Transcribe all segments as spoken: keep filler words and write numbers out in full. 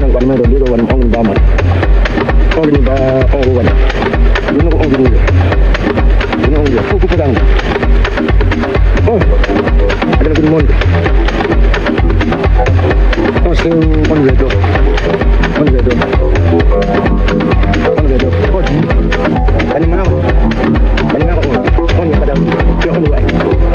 yang kan mai dulu wan ong ba ma ko ni ba o wan ni no ong ni ni ong ya ku ku pedang oh ada lagi mon oh se on vedo on vedo on vedo oh ani mana ani mana ko on ni pedang yo on wa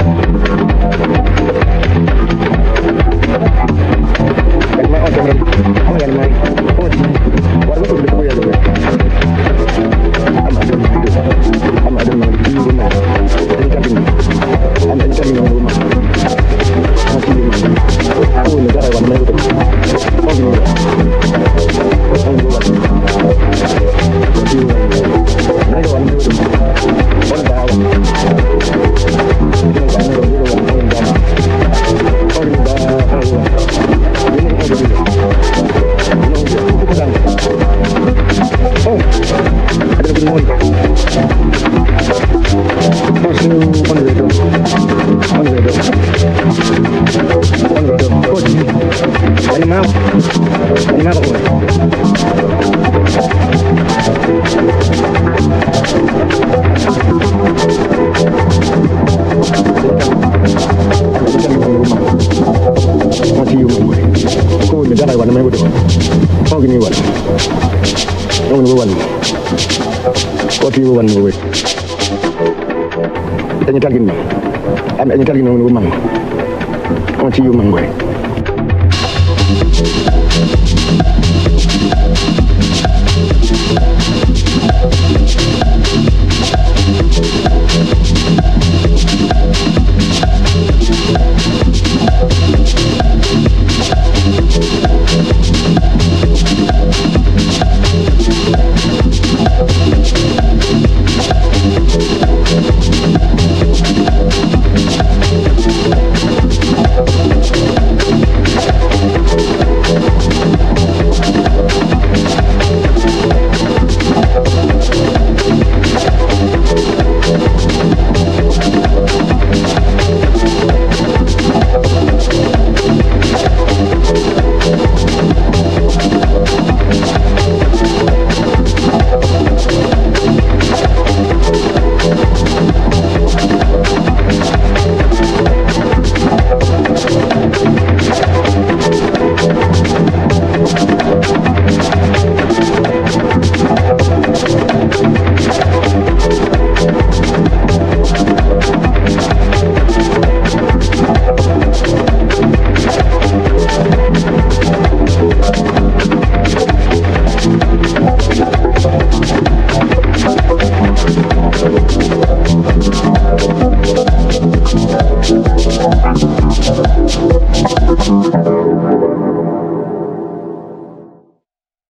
kan mai on temen oh yang mai oh warga tu betul ya dulu am ada am ada di rumah dan kami am ada kami di rumah masih di rumah oh negara warna mai betul oh ni oh ni warna negara warna betul warna dah awak negara warna betul warna dah oh ni dah oh, ada lagi mon. Oh, sini on vedo. On vedo. On vedo. Coach. Ani mau. Ani mau ko. Masih yuk. Ko negara warna mai betul. Oh gini wan. Oh ni wan. Kopi wan ni. Tanya lagi ni. Am tanya lagi ni wan. Masih yuk mang gue.